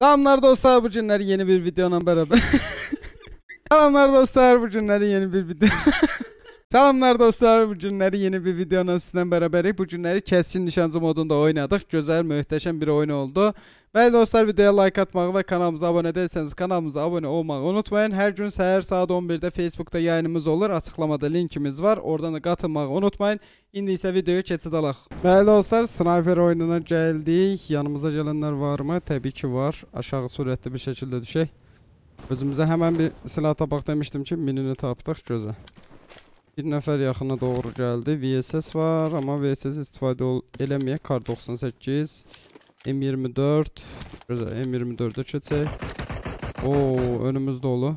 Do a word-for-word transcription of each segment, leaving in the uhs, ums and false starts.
Selamlar dostlar, bu günleri yeni bir videonun beraber. Selamlar dostlar, bu günleri yeni bir video. Selamlar dostlar, bu günleri yeni bir videonun sizden beraberik. Bu günleri keskin nişancı modunda oynadık. Güzel, muhteşem bir oyun oldu. Ve dostlar, videoya like atmayı ve kanalımıza abone değilseniz kanalımıza abone olmayı unutmayın. Her gün səhər saat on birde Facebook'ta yayınımız olur. Açıklamada linkimiz var. Oradan da katılmayı unutmayın. İndi ise videoyu keçid alaq. Bəli dostlar, sniper oyununa geldik. Yanımıza gelenler var mı? Tabii ki var. Aşağı suretli bir şekilde düşək. Özümüze hemen bir silah tapaq demiştim ki, minini tapdıq gözə. Bir nəfər yaxına doğru gəldi. V S S var, amma V S S istifadə eləməyək. Kar doksan səkkiz, M iyirmi dörd. Gözəl, M iyirmi dördə keçək. Oo, önümüz dolu.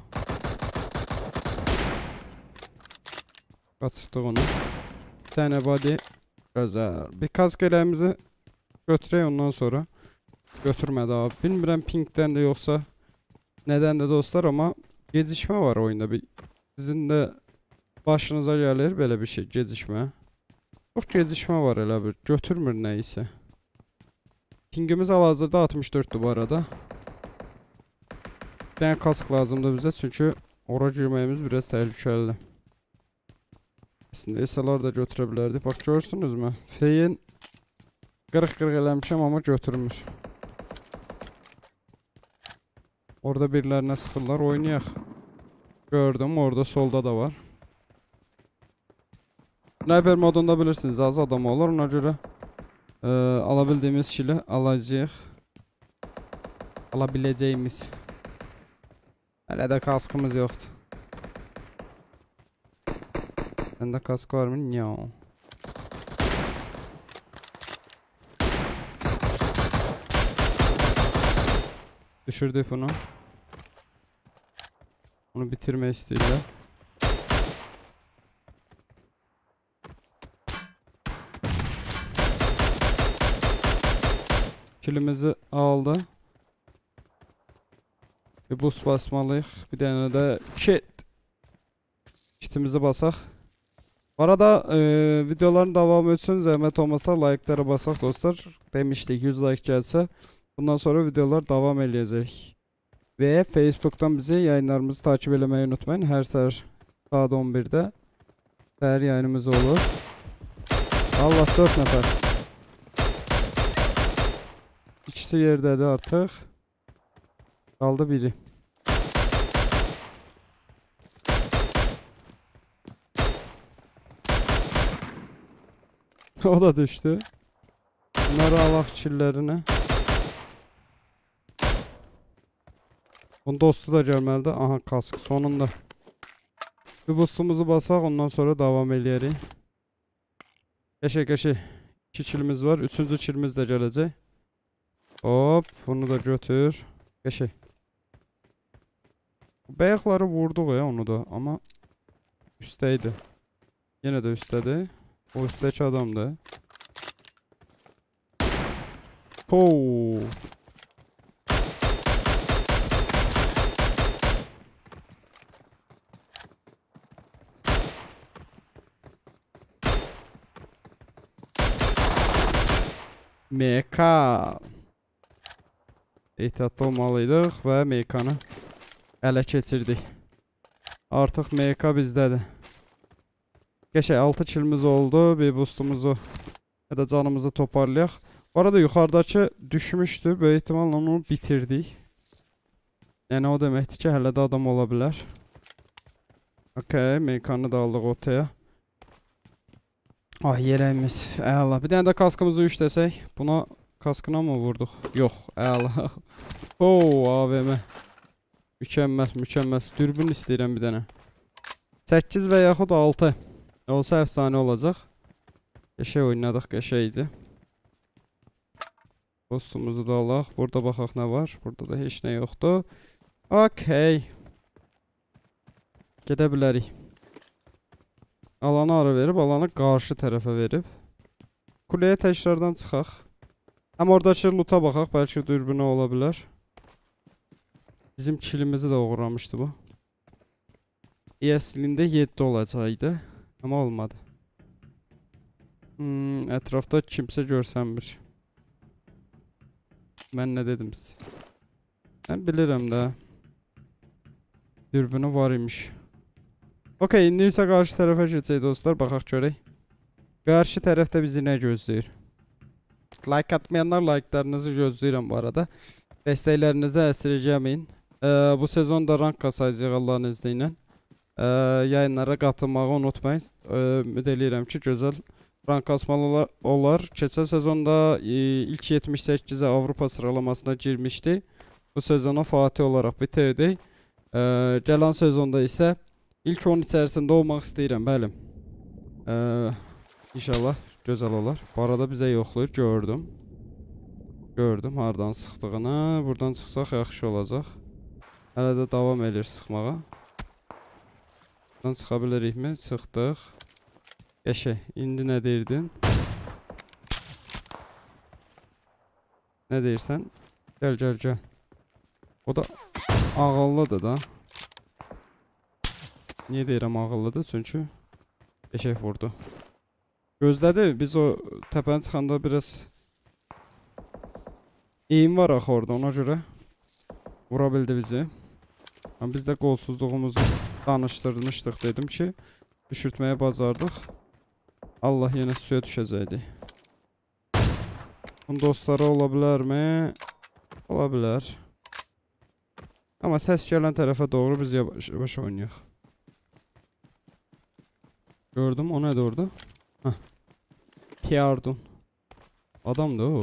Qaçırdıq onu. Bir tane body. Gözəl. Bir kask eləmizi götürək ondan sonra. Götürmədi abi. Bilmirəm pinkdən də yoxsa nədən də dostlar, amma gecikmə var oyunda. Bir sizin də başınıza gəlir belə bir şey, gecikmə. Çox gecikmə var elə bir. Götürmür nəysə. Pingimiz hal-hazırda altmış dörddür bu arada. Bir tane kask lazımdır bizə, çünki ora girməyimiz biraz təhlükəlidir. Əslində S L R da götürə bilərdik. Bax, görürsünüzmü? Feyin qırıq-qırıq eləmişəm, amma götürmür. Orada birilərinə sıxırlar, oynayaq. Gördüm, orada solda da var. Sniper modunda bilirsiniz, az adam olur, ona görə e, alabildiğimiz kili alacağıq. Alabileceğimiz. Hələ də kaskımız yoxdur. Səndə kask var mı? Nyo. Düşürdük bunu. Bunu bitirmək istəyirlər. Kilimizi aldı. Bir boost basmalıyıq. Bir dənə də kit. Kitimizi basaq. Bu arada e, videoların davamı üçün zəhmət olmasa like'lara basaq dostlar. Demişdik yüz like gəlsə bundan sonra videolar davam eləyəcək. Ve Facebook'tan bizi yayınlarımızı takip etmeyi unutmayın. Her səhər saat on birde səhər yayınımız olur. Allah, dört nəfər. İkisi yerdədir artıq. Qaldı biri. O da düştü. Bunları alaq killerini. Bunun dostu da gəlməlidir. Aha, kask sonunda. Bir boostumuzu basaq, ondan sonra davam eləyərik. Qəşək qəşək. İki kilimiz var. Üçüncü kilimiz də gələcək. Hop, bunu da götür. Qəşək. Bəyəkləri vurduq ya onu da, amma üstəydi. Yenə də üstədir. O üstdəki adamdır. Hoo. M K. Ehtiyatlı olmalıydıq və M K-nı ələ keçirdik. Artıq M K bizdədir. Qəşək altı kilimiz oldu. Bir boostumuzu ya da canımızı toparlayaq. Bu arada yuxarıdakı düşmüşdü. Böyük ihtimalle onu bitirdik. Yəni o deməkdir ki, hələ də adam ola bilər. Okey, M K-nı da aldıq ortaya. Ah, yeleğimiz. Eyvallah. Bir tane de kaskımızı üç desək. Buna kaskına mı vurduk? Yok. Eyvallah. Oo, A V M. Mükemmel, mükemmel. Dürbün istəyirəm bir dənə. səkkiz və yaxud altı. Olsa efsane olacaq. Qəşək oynadıq, qəşəkdir. Postumuzu da alaq. Burada baxaq nə var. Burada da heç nə yoxdur. Okey. Gedə bilərik. Alanı ara verib, alanı qarşı tərəfə verib. Kuleyə təkrardan çıxaq. Həm oradakı loot'a baxaq, bəlkə dürbünə ola bilər. Bizim kilimizi də uğramışdı bu. Əslində yeddi olacaqdı, amma olmadı. Hmm, ətrafda kimsə görsənmir. Mən nə dedim sizə? Ben bilirim də. Dürbünü var imiş. Okey, indi isə qarşı tərəfə keçək dostlar, baxaq görək. Qarşı tərəfdə bizi nə gözləyir? Like atmayanlar like'larınızı gözləyirəm bu arada. Dəstəklərinizi əsirgəməyin. Ee, bu sezonda rank kasacağıq Allah'ın izniyle. Ee, yayınlara katılmağı unutmayın. Ee, ümid eləyirəm ki, gözəl rank kasmalı olar. Keçən sezonda e, ilk yetmiş səkkizə Avropa sıralamasına girmişdi. Bu sezona Fatih olarak bitirdik. Ee, gələn sezonda isə ilk on içərisində olmaq istəyirəm, bəli. Ee, İnşallah gözəl olar. Bu arada bizə yoxlayır, gördüm. Gördüm hardan sıxdığını. Buradan çıxsaq yaxşı olacaq. Hələ də davam edir sıxmağa. Buradan çıxa bilirikmi? Çıxdıq. Qəşəng. İndi nə deyirdin? Nə deyirsən? Gəl, gəl, gəl. O da ağıllıdır da. Niyə deyirəm ağıllıdır? Çünki qəşəng vurdu. Gözlədi. Biz o təpəni çıxanda biraz eğim var axı orada, ona görə vura bildi bizi. Ama biz də qolsuzluğumuzu danışdırmışdıq, dedim ki, düşürtməyə bacardıq. Allah yenə suya düşəcəkdi. Bunun dostları ola bilərmi? Ola bilər. Ama səs gələn tərəfə doğru biz yavaş oynayaq. Gördüm, o nədir orada? Heh. Piyardun. Adamdı o.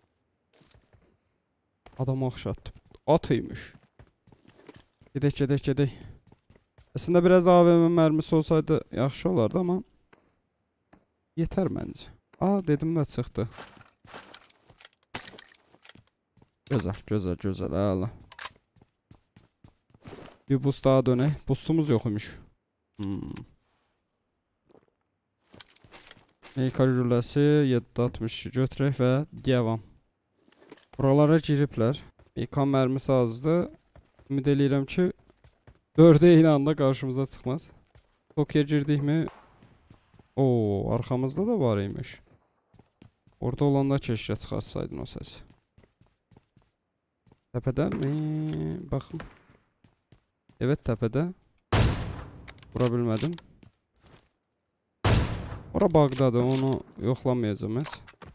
Adam axşatdı. Atıymış. Gedək, gedək, gedək. Əslində biraz daha A V M mərmisi olsaydı yaxşı olardı, amma yetər məncə. Aa, dedim və çıxdı. Gözəl, gözəl, gözəl, əla. Bir boost daha dönək. Boostumuz yox imiş. Hmm. Meyka jüləsi yeddi altmış iki götürək və devam. Buralara giriblər. Meyka mərmisi azdır. Ümid eləyirəm ki, dördə eyni anda qarşımıza çıxmaz. Tokyo'ya girdik mi? Oo, arxamızda da var imiş. Orada olanda keşkə çıxarsaydın o səsi. Təpədə mi? Baxın. Evet, təpədə. Vura bilmədim. Ora bağdadır, onu yoxlamayacağım biz.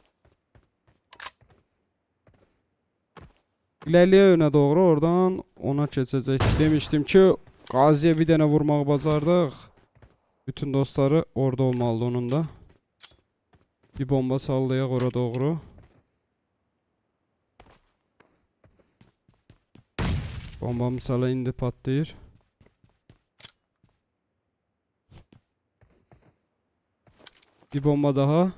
İlerliyə yönə doğru oradan ona keçəcək. Demişdim ki, Qaziyə bir dənə vurmağı bacardıq. Bütün dostları orada olmalıdır onun da. Bir bomba sallayaq ora doğru. Bombamız hala indi patlayır. Bir bomba daha.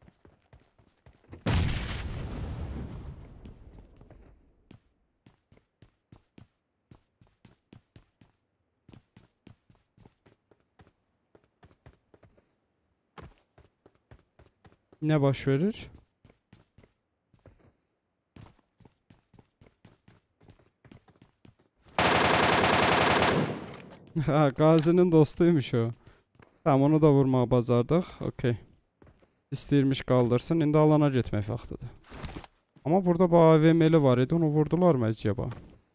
Ne baş verir? Ha, Gazi'nin dostuymuş o. Tamam, onu da vurmağa bacardıq. Okey. İstəyirmiş qaldırsın. İndi alana getmək vaxtıdır. Ama burada bu A V M'li var idi. Onu vurdular mı acaba?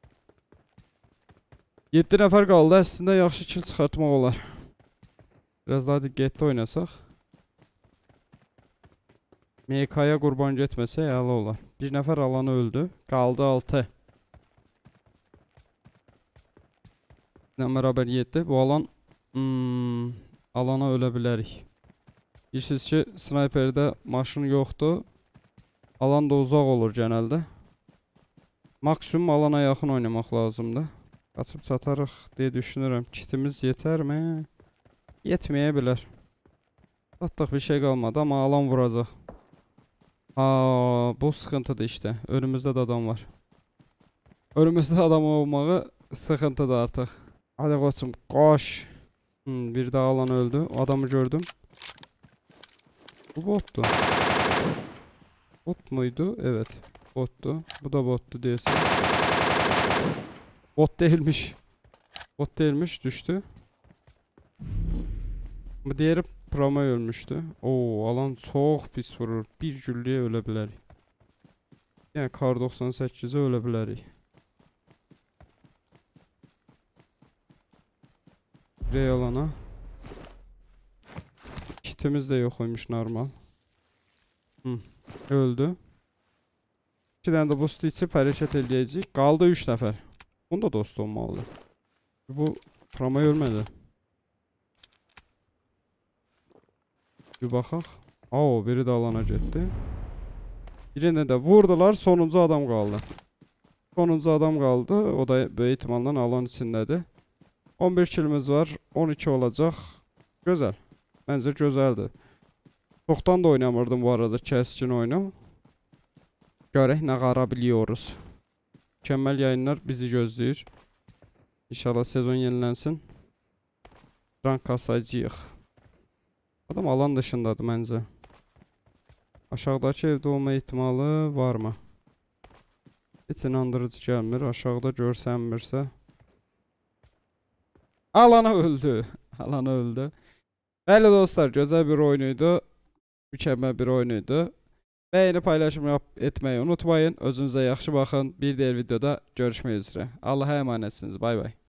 yeddi nəfər qaldı. Əslində yaxşı kill çıxartmaq olar. Biraz daha diqqətli oynasaq. M K'ya qurban getməsə əla olar. Bir nəfər alanı öldü. Qaldı altı. Nə bərabər yeddi. Bu alan hmm, alana ölə bilərik. Bilirsiniz ki, snayperdə maşın yoxdur. Alan da uzaq olur genəldə. Maksimum alana yaxın oynamaq lazımdır. Qaçıb çatarıq deyə düşünürəm. Kitimiz yetərmi? Yetməyə bilər. Satdıq, bir şey qalmadı, amma alan vuracaq. Aa, bu sıxıntıdır işte. Önümüzdə də adam var. Önümüzdə adam olmağı sıxıntıdır artıq. Hadi qoçum, qoş. Hmm, bir daha alan öldü. O adamı gördüm. Bu bottu. Bot muydu? Evet. Bottu. Bu da bottu diyorsun. Bot değilmiş. Bot değilmiş, düştü. Bu diğeri Prama ölmüştü. Oo, alan çok pis vurur. Bir güllüyə ölə bilərik. Yəni kar doksan səkkizə ölə bilərik. Real ana. Kitimiz de yoxuymuş normal. Hı, öldü. iki dənə də boost içib hərəkət eləyəcək. Qaldı üç nəfər. Bunda dost olmalıdır. Bu Prama ölmədi. Bir baxaq. Aa, biri də alana getdi. Birini də vurdular. Sonuncu adam qaldı. Sonuncu adam qaldı. O da böyük ihtimalle alan içindədir. on bir kilimiz var. on iki olacaq. Gözəl. Məncə gözəldir. Çoxdan da oynamırdım bu arada kəskin oyunu. Görək nə qarabiliyoruz. Mükəmməl yayınlar bizi gözləyir. İnşallah sezon yenilənsin. Rank kasacağıq. Adam alan dışındadır məncə. Aşağıdakı evdə olma ihtimalı var mı? Heç inandırıcı gəlmir. Aşağıda görsənmirsə. Alana öldü. Alana öldü. Bəli dostlar, gözəl bir oyunuydu. Mükəmməl bir oyunuydu. Beğeni paylaşım yap etmeyi unutmayın. Özünüze yaxşı baxın. Bir diğer videoda görüşmək üzrə. Allah'a emanetsiniz. Bay bay.